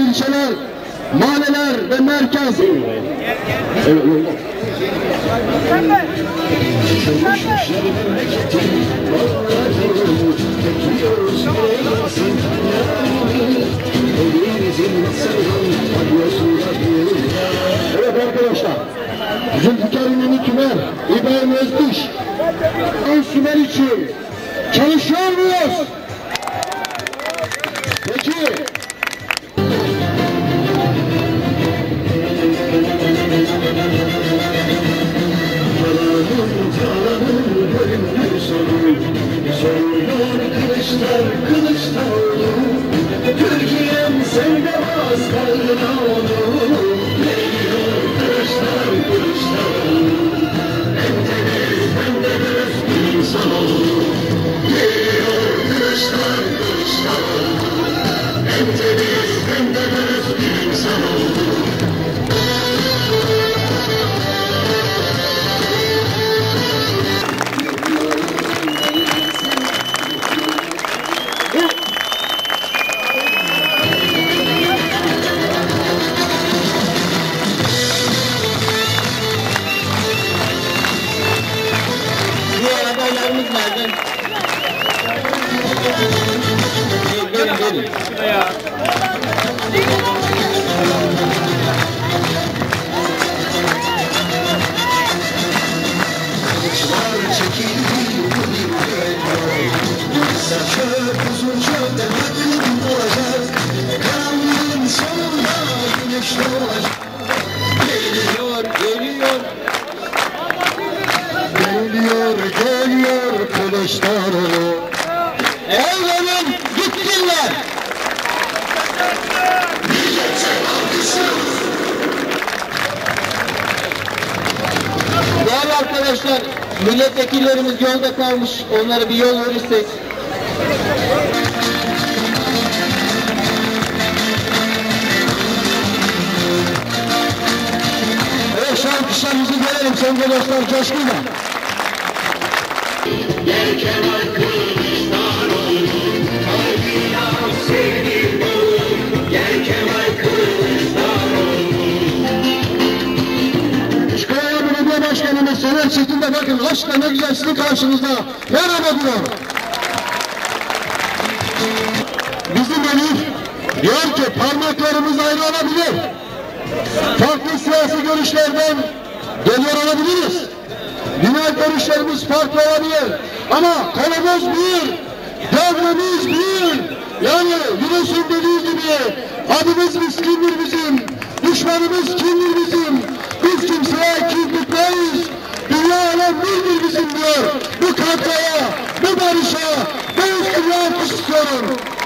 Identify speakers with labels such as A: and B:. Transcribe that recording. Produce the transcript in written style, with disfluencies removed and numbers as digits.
A: ilçeler, mahalleler ve merkez. Evet, evet arkadaşlar, Zülfikar İnönü Tümer, İbrahim Özdiş, Sümer için çalışıyor muyuz? Peki.
B: Soruyor kılıçlar Kılıçdaroğlu, Türkiye'm sevdamaz kaldına onu. Geliyor kılıçlar Kılıçdaroğlu, hem de dürüst bir insan oldu. Geliyor kılıçlar Kılıçdaroğlu, hem de dürüst bir insan oldu.
A: Adaylarımız nerede? Gelin.
B: Kılıçlar çekildi bu saçı uzun çölde bakım olacak. Karanlığın sonunda güneş doğacak. Geliyor Kılıçdaroğlu.
A: Evlenin gitsinler. Değerli arkadaşlar, milletvekillerimiz yolda kalmış. Onlara bir yol verirsek. Evet, şu alkışlarımızı görelim sevgili dostlar, coşkuyla.
B: Gel Kemal Kılıçdaroğlu, kalbine sevgi dolu. Gel Kemal Kılıçdaroğlu.
A: Şuraya Belediye Başkanımız Soner Çetin de bakın aşkla ne güzel sizin karşınızda merhaba diyor. Bizim Elif diyor ki parmaklarımız ayrı olabilir. Farklı siyasi görüşlerden geliyor olabiliriz. Dünya görüşlerimiz farklı olabilir. Ama konumuz bir, gönlümüz bir. Yani Yunus'un dediği gibi adımız miskindir bizim, düşmanımız kimdir bizim. Biz kimseye kin tutmayız. Dünya alem birdir bizim diyor. Bu kadroya, bu barışa, bu üstüne alkış istiyorum.